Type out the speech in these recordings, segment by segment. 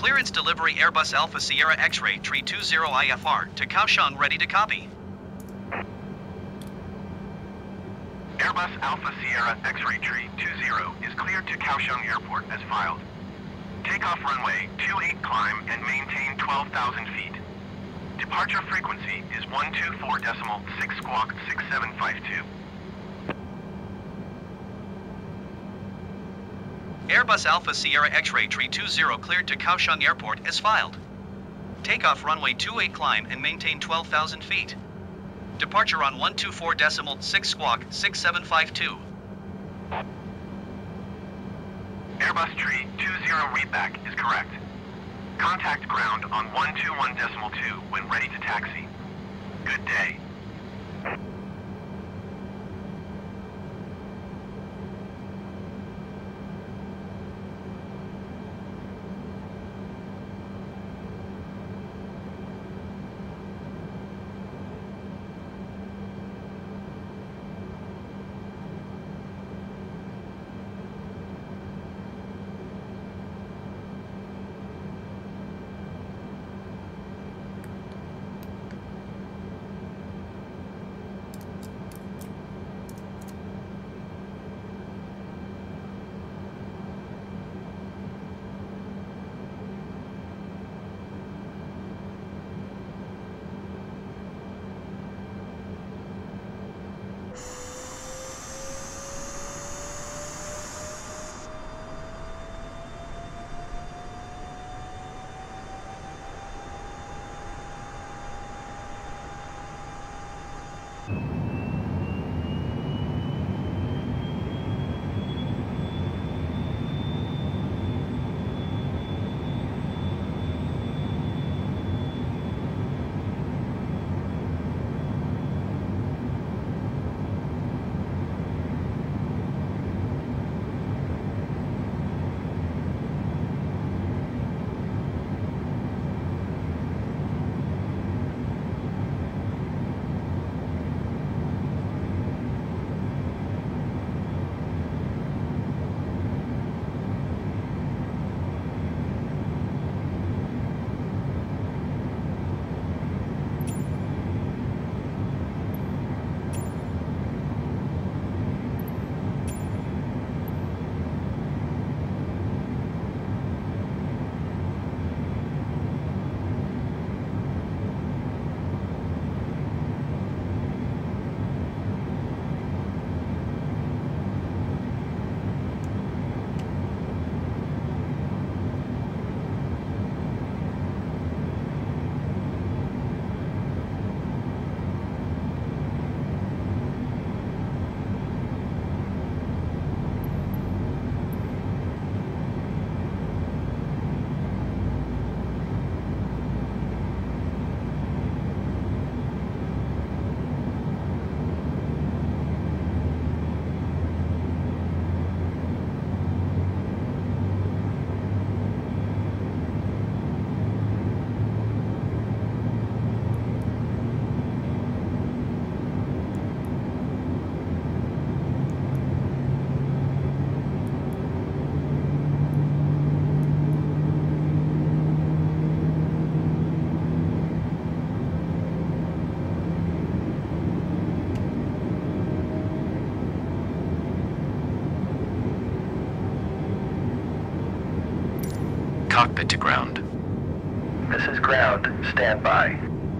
Clearance delivery Airbus Alpha Sierra X-Ray Tree 20 IFR to Kaohsiung, ready to copy. Airbus Alpha Sierra X-Ray Tree 20 is cleared to Kaohsiung Airport as filed. Takeoff runway 28 climb and maintain 12,000 feet. Departure frequency is 124.6 squawk 6752. Airbus Alpha Sierra X-Ray Tree 20 cleared to Kaohsiung Airport as filed. Takeoff runway 28 climb and maintain 12,000 feet. Departure on 124.6 squawk 6752. Airbus Tree 20 readback is correct. Contact ground on 121.2 when ready to taxi. Good day. Cockpit to ground. This is ground. Stand by.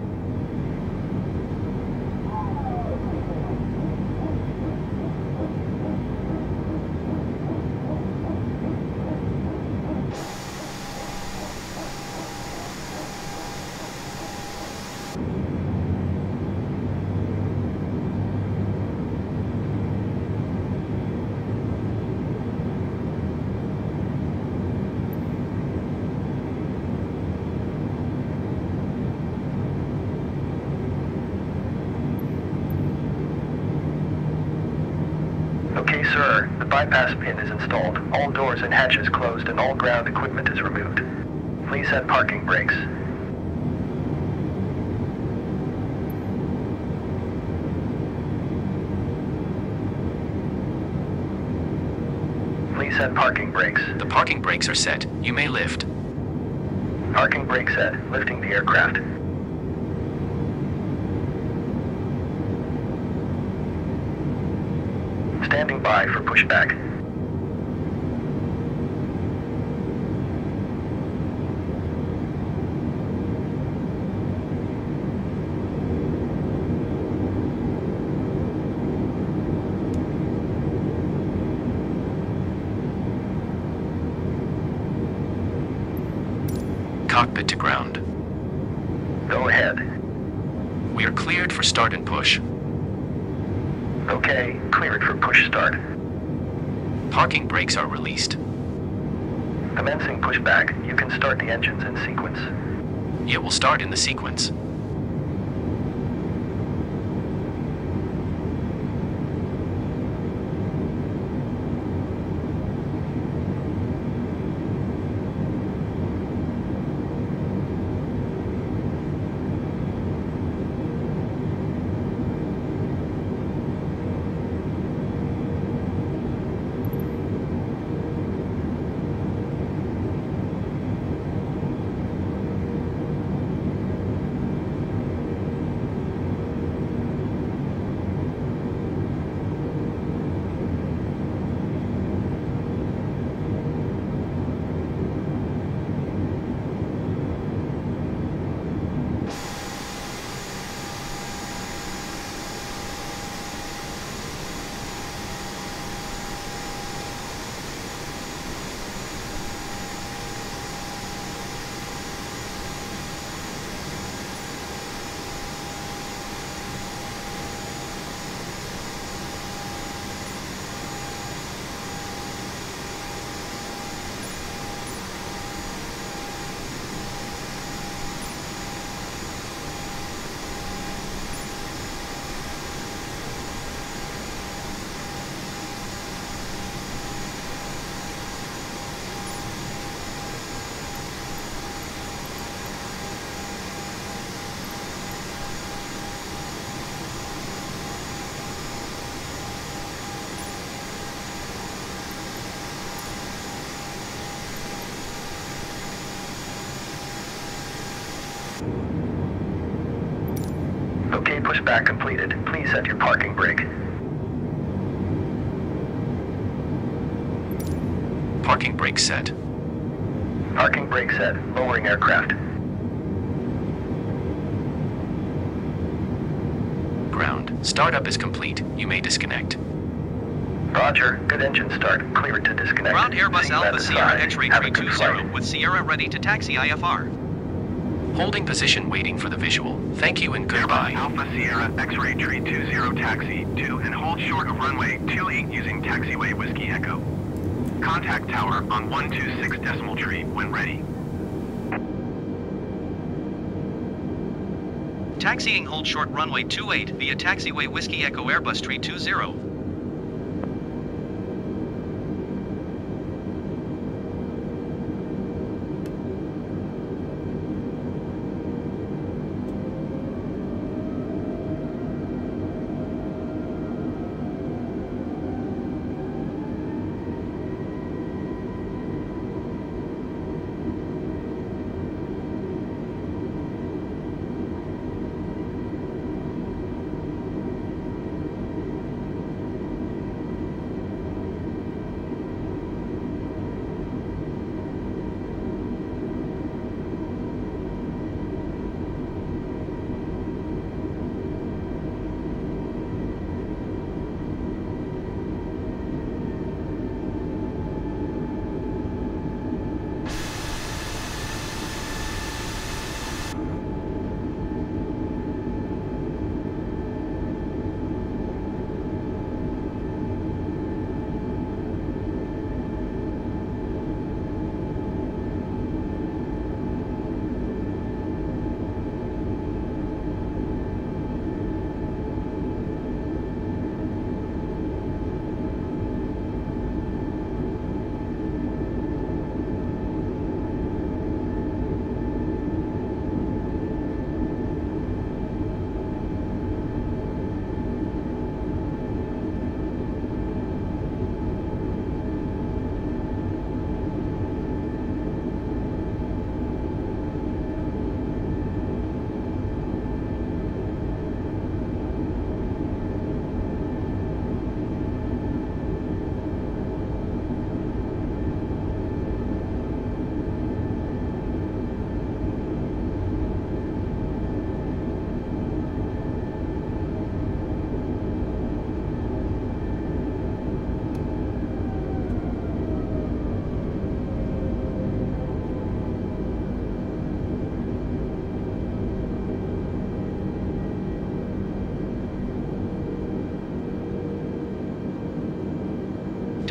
Okay, sir. The bypass pin is installed. All doors and hatches closed and all ground equipment is removed. Please set parking brakes. Please set parking brakes. The parking brakes are set. You may lift. Parking brake set, lifting the aircraft. Standing by for pushback. Cockpit to ground. Go ahead. We are cleared for start and push. Okay, cleared for push start. Parking brakes are released. Commencing pushback, you can start the engines in sequence. It will start in the sequence. Okay, pushback completed. Please set your parking brake. Parking brake set. Parking brake set, lowering aircraft. Ground. Startup is complete. You may disconnect. Roger, good engine start. Cleared to disconnect. Ground Airbus See you at Alpha the Sierra side. X-ray Have tree a good 20 flight. with Sierra ready to taxi IFR. Holding position waiting for the visual. Thank you and Airbus goodbye. Alpha Sierra X-ray tree 20 taxi to and hold short of runway 28 using taxiway Whiskey Echo. Contact tower on 126 decimal tree when ready. Taxiing hold short runway 28 via taxiway Whiskey Echo Airbus tree 20.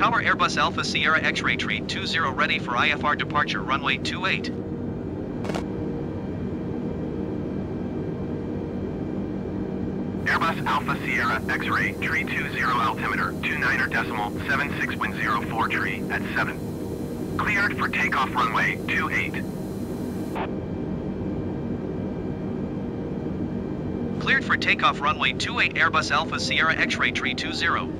Tower Airbus Alpha Sierra X-ray tree 20 ready for IFR departure runway 28. Airbus Alpha Sierra X-ray tree 20 altimeter 29.76 wind 04 tree at 7. Cleared for takeoff runway 28. Cleared for takeoff runway 28 Airbus Alpha Sierra X-ray tree 20.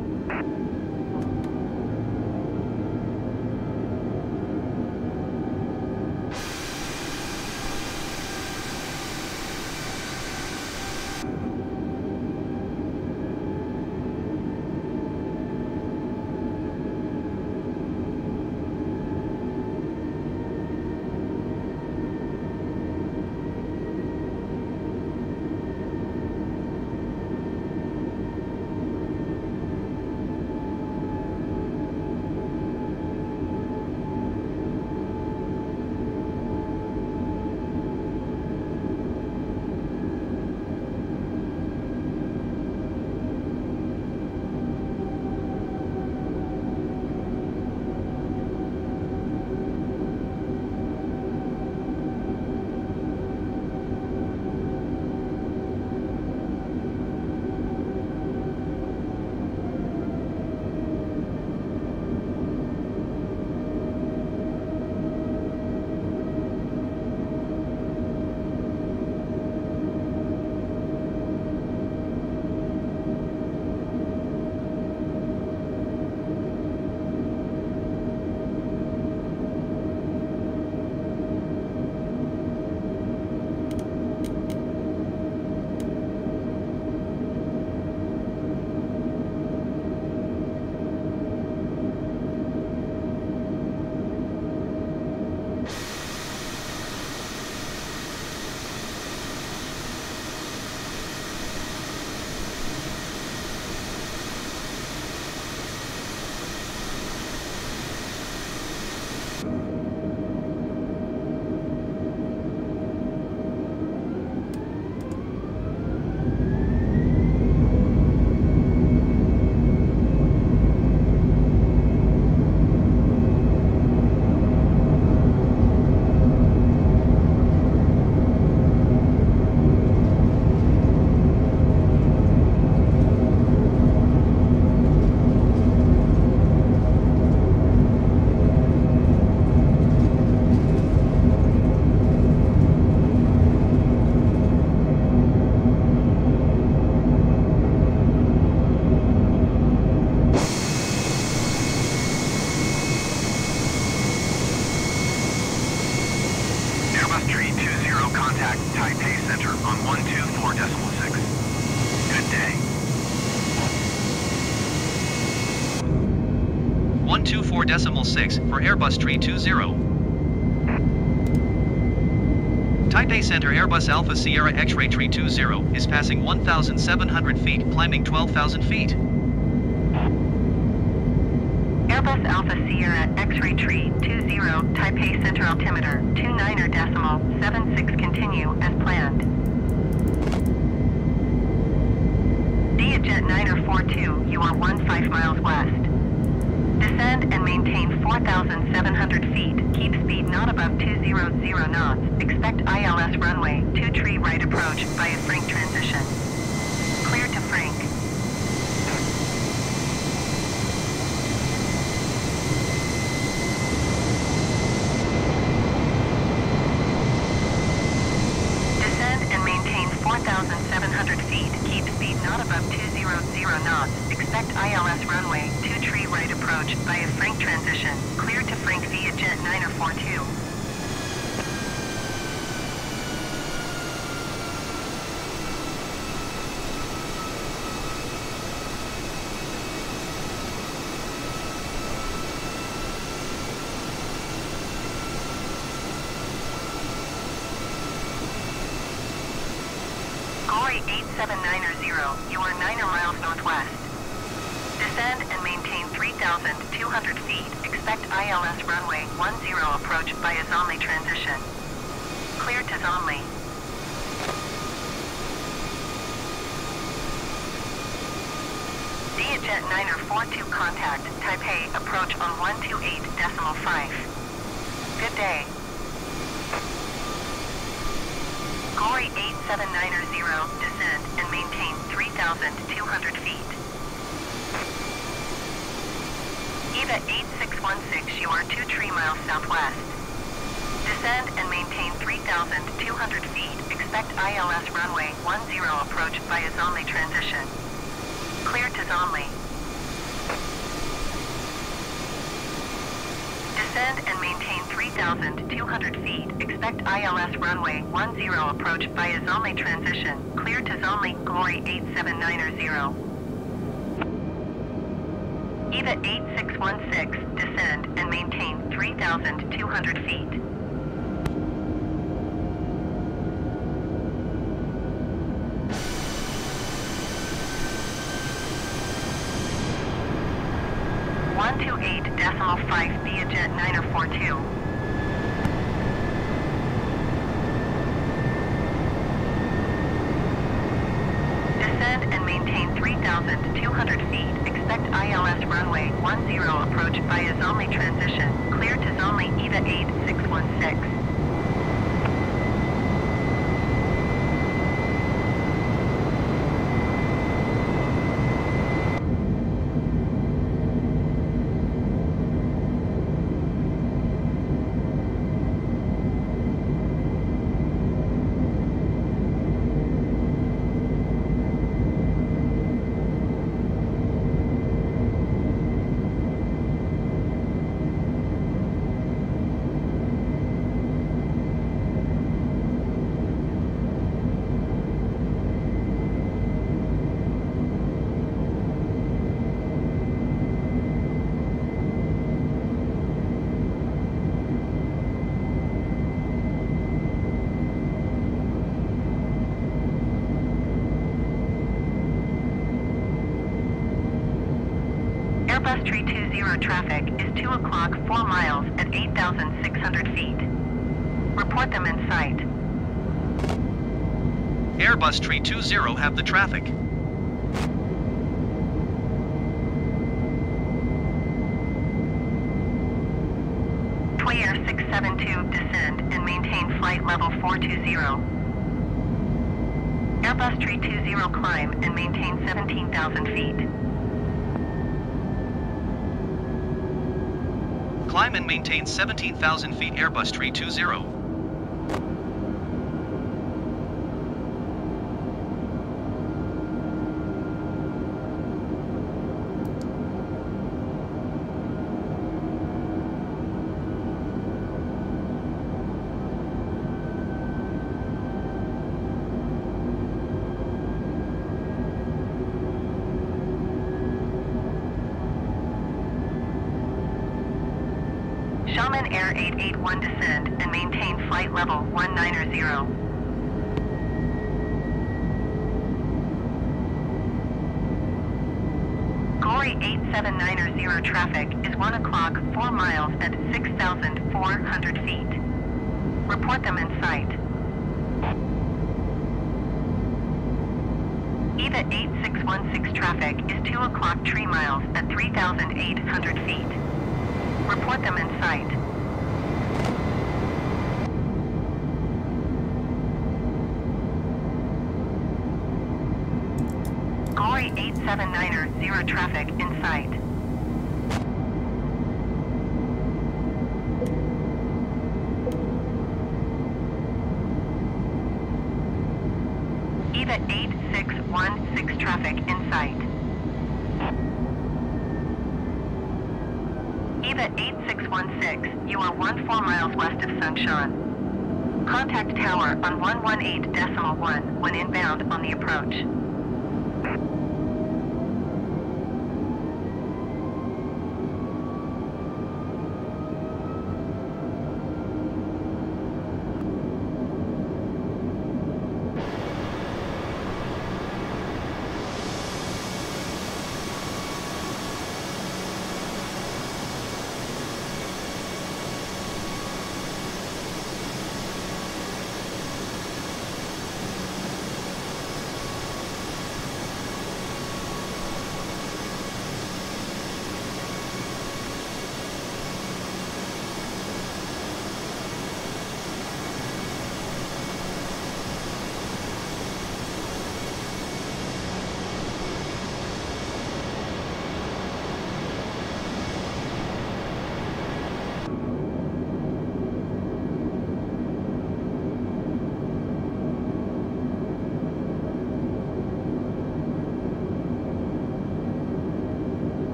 Contact Taipei Center on 124.6. Good day. 124.6 for Airbus Tree 20. Taipei Center Airbus Alpha Sierra X-ray Tree 20 is passing 1,700 feet, climbing 12,000 feet. Airbus Alpha Sierra X-ray Tree 20, Taipei Center altimeter 29.76 continue as planned. Vietjet 942, you are 15 miles west. Descend and maintain 4,700 feet. Keep speed not above 200 knots. Expect ILS runway 23 right approach via Frank transition. Clear to Frank. Descend and maintain 4,700 feet. Keep speed not above 200 knots. Expect ILS runway 23 right approach via Frank transition. Clear to Frank via Jet 942. Glory 8790, you are 9 miles northwest. Descend and maintain 3,200 feet. Expect ILS runway 10 approach via Zomley transition. Clear to Zomley. Vietjet 942 contact, Taipei, approach on 128.5. Good day. Glory 8790, descend and maintain 3,200 feet. EVA 8616, you are 2 tree miles southwest. Descend and maintain 3,200 feet. Expect ILS runway 10 approach via Zonli transition. Clear to Zonli. Descend and maintain 3,200 feet. Expect ILS runway 10 approach via Zonli transition. Clear to Zonli, Glory 8790. EVA 8616, descend and maintain 3,200 feet. .5 Vietjet 942. Descend and maintain 3,200 feet. Expect ILS runway 10 approach via Zonli transition. Clear to Zonli, EVA 8616. Airbus 320 traffic is 2 o'clock, 4 miles at 8,600 feet. Report them in sight. Airbus 320 have the traffic. Twayer 672, descend and maintain flight level 420. Airbus 320, climb and maintain 17,000 feet. Climb and maintain 17,000 feet, Airbus 320. Xiamen Air 881, descend and maintain flight level 190. Glory 8790, traffic is 1 o'clock, 4 miles at 6,400 feet. Report them in sight. EVA 8616, traffic is 2 o'clock, 3 miles at 3,800 feet. Report them in sight. Glory 8790, traffic in sight. EVA 8616, traffic in sight. EVA 8616, you are 14 miles west of Sunshan. Contact tower on 118.1 when inbound on the approach.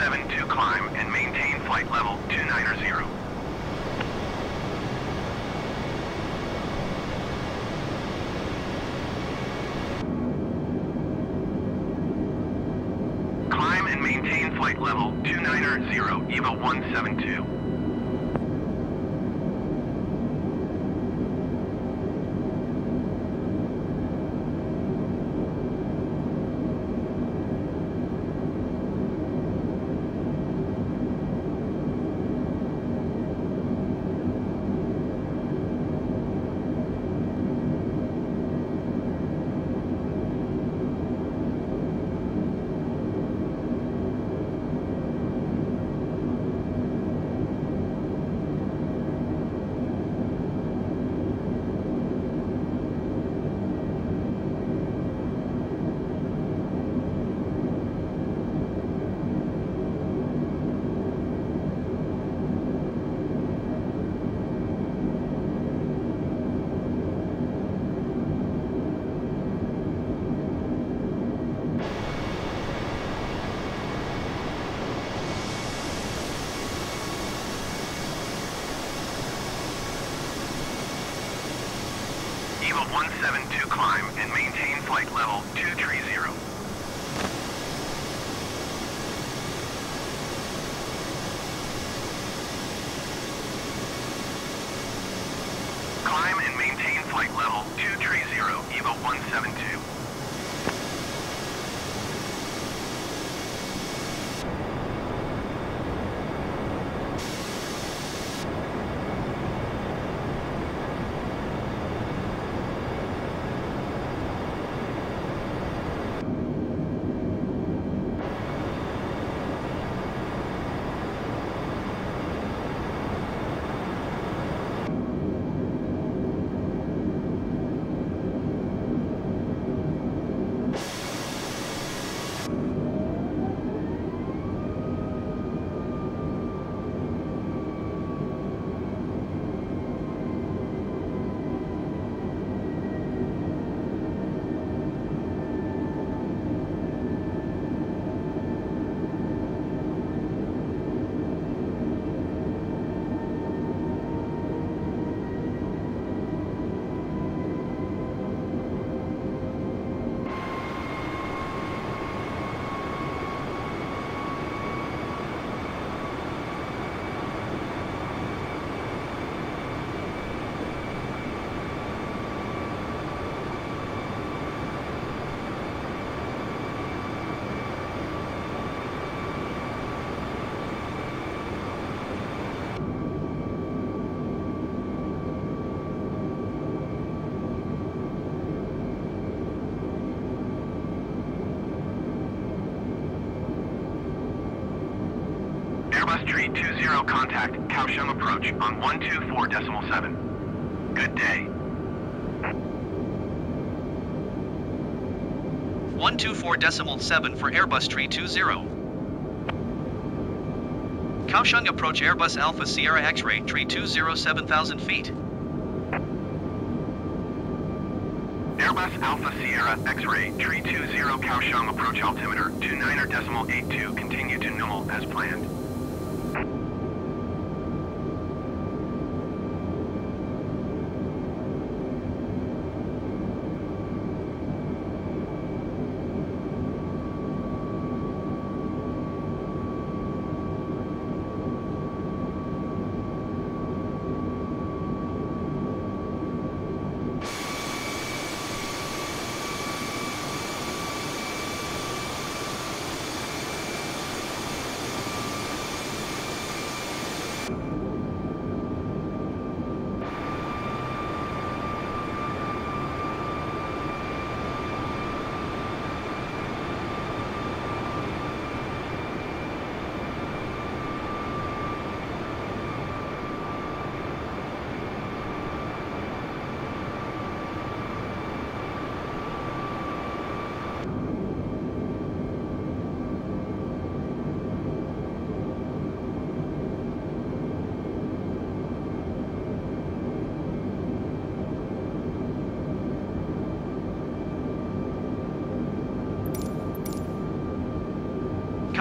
172 climb and maintain flight level 290. Climb and maintain flight level 290, EVA 172. EVA 172 climb and maintain flight level 230. Climb and maintain flight level 230, EVA 172. Airbus Tree 20 contact Kaohsiung approach on 124.7. Good day. 124.7 for Airbus Tree 20. Kaohsiung approach Airbus Alpha Sierra X-ray Tree 20 7,000 feet. Airbus Alpha Sierra X-ray Tree 20 Kaohsiung approach altimeter 29.82 continue to normal as planned.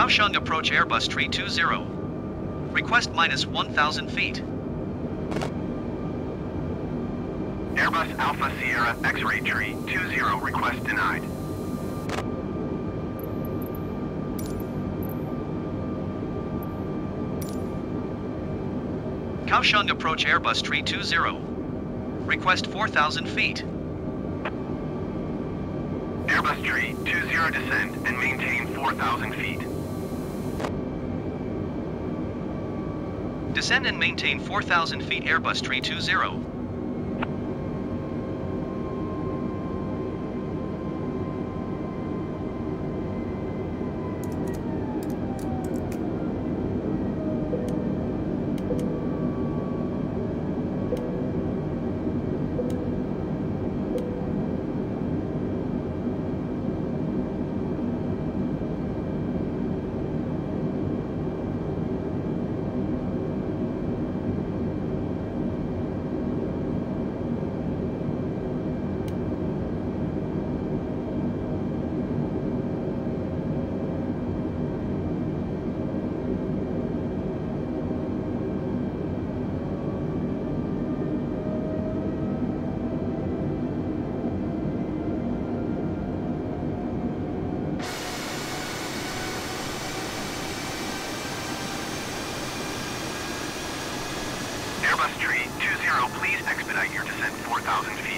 Kaohsiung approach Airbus tree 20. Request minus 1,000 feet. Airbus Alpha Sierra X-ray tree 20, request denied. Kaohsiung approach Airbus tree 20. Request 4,000 feet. Airbus tree 20 descend and maintain 4,000 feet. Descend and maintain 4,000 feet Airbus tree 20. Airbus tree 20, please expedite your descent 4,000 feet.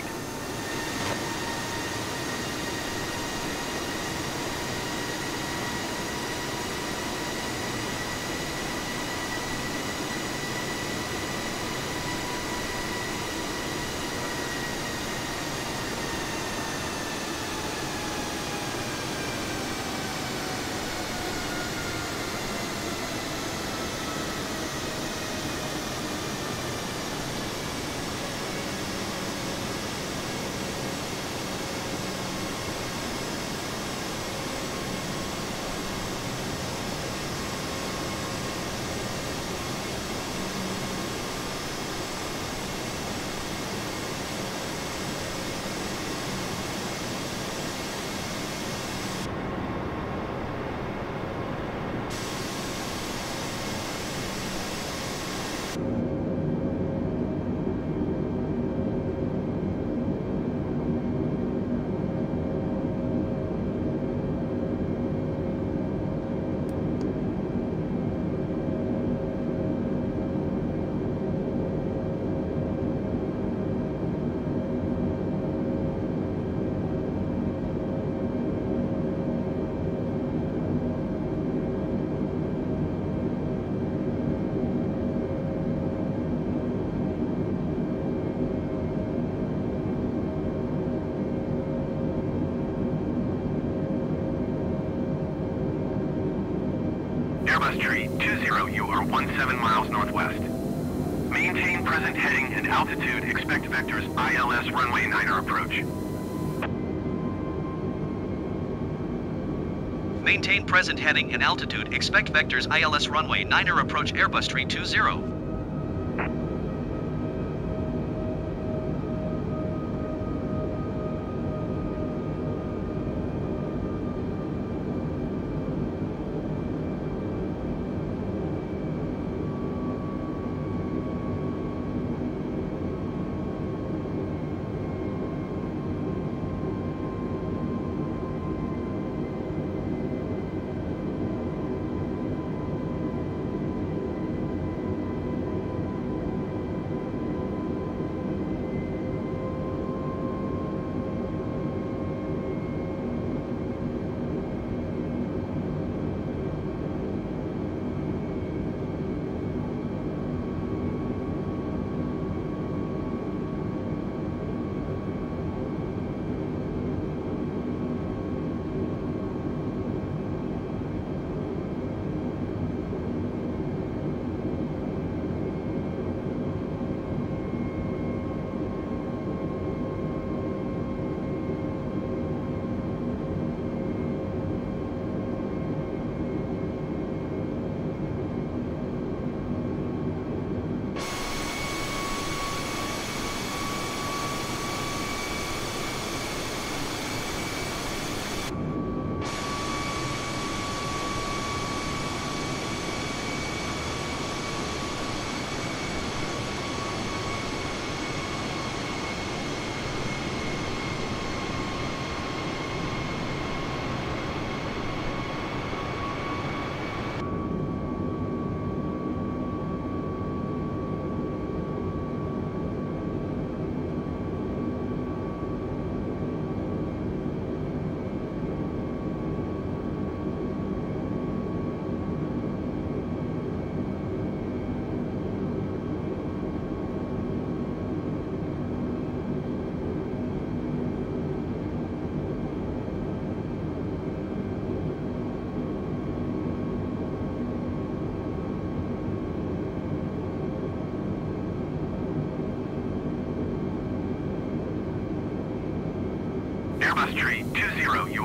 Airbus tree 20, you are 17 miles northwest. Maintain present heading and altitude, expect vectors ILS runway 9er approach. Maintain present heading and altitude, expect vectors ILS runway 9er approach Airbus tree 20.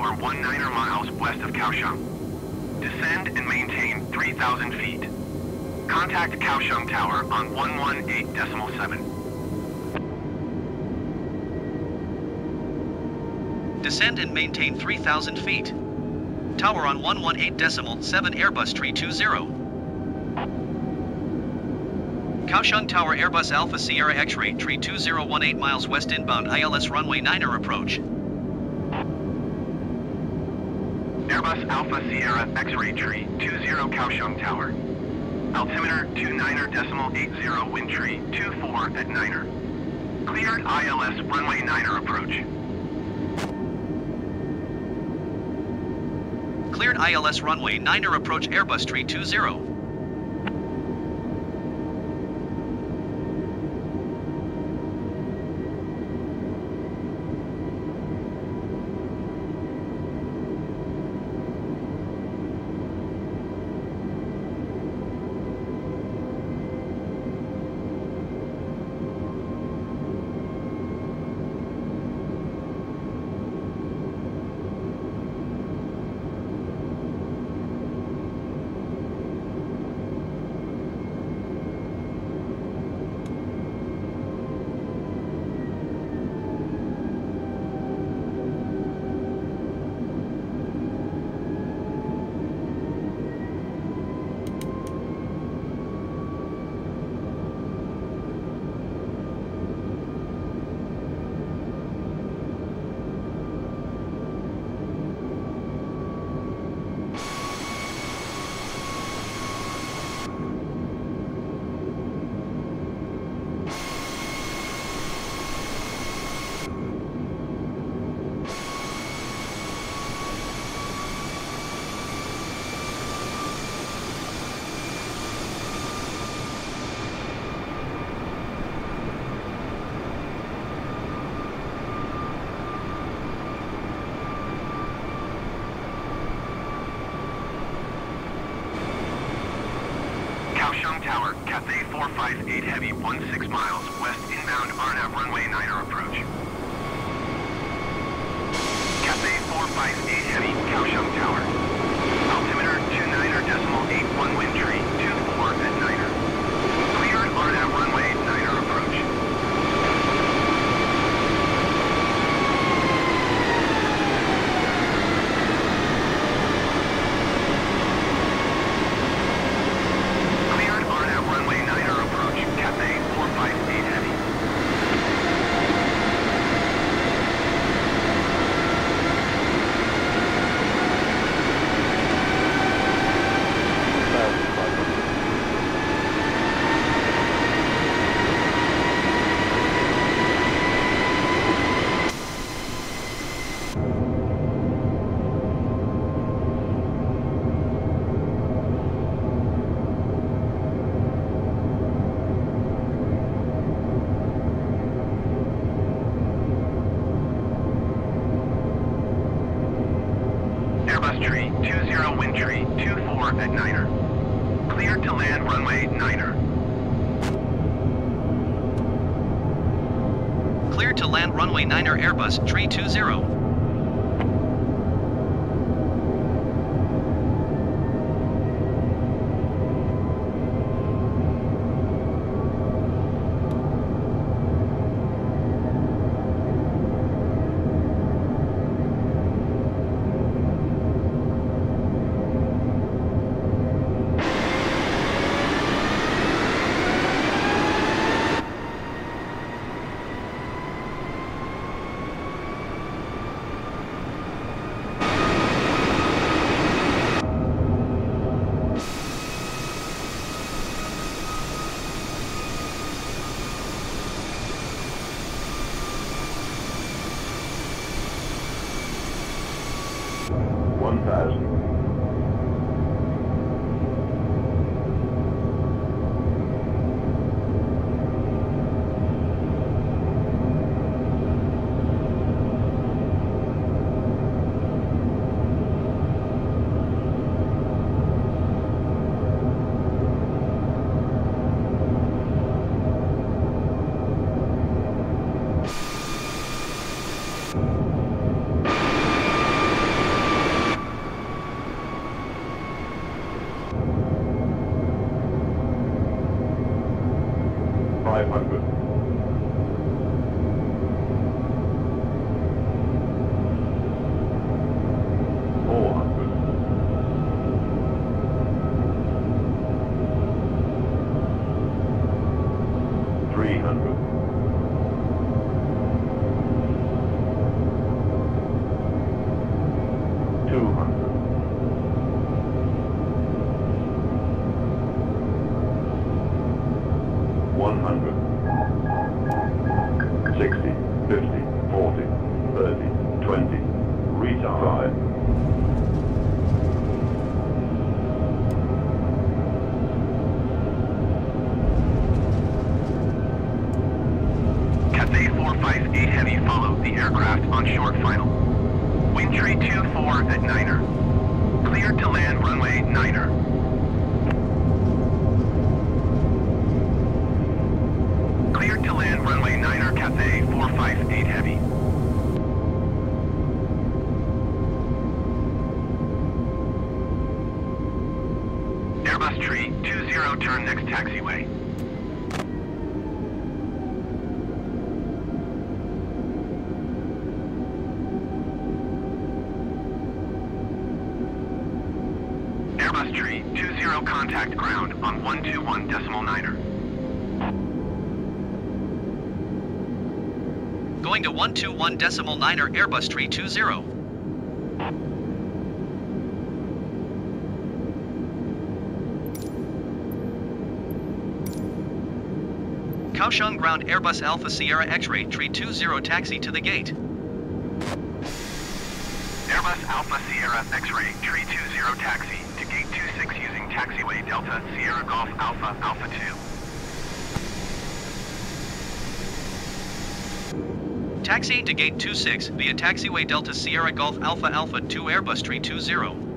are 19 miles west of Kaohsiung. Descend and maintain 3,000 feet. Contact Kaohsiung Tower on 118.7. Descend and maintain 3,000 feet. Tower on 118.7 Airbus Tree 20. Kaohsiung Tower Airbus Alpha Sierra X-Ray Tree 2018 miles west inbound ILS runway 9er approach. Airbus Alpha Sierra X-Ray Tree 20 Kaohsiung Tower. Altimeter 29.80 wind tree 24 at 9er. Cleared ILS runway 9er approach. Cleared ILS runway 9er approach Airbus Tree 20. Kaohsiung Tower, Cathay 458 Heavy 16 miles west inbound RNAV runway 9er approach. Cathay 458 Heavy, Kaohsiung Tower. Altimeter 29.81 wind tree 24 at 9er. Cleared RNAV runway 9er approach. Airbus Tree 20 wind tree 24 at 9er. Cleared to land runway 9er. Cleared to land runway 9er Airbus Tree 20. 500. 400. 300. 200. 100. 60, 50, 40, 30, 20. Retard. 5. Cathay 458 Heavy, follow the aircraft on short final. Wind tree 24 at Niner. Cleared to land runway Niner. Cleared to land runway Niner, Cathay 458 Heavy. Airbus tree 20, turn next taxiway. Airbus tree 20, contact ground on 121.9er. Going to 121.9er Airbus tree 20. Kaohsiung ground Airbus Alpha Sierra X-ray tree 20, taxi to the gate. Airbus Alpha Sierra X-ray tree 20, taxi to gate 26 using taxiway Delta Sierra Golf Alpha Alpha 2. Taxiing to gate 26 via taxiway Delta Sierra Golf Alpha Alpha 2 Airbus tree 20.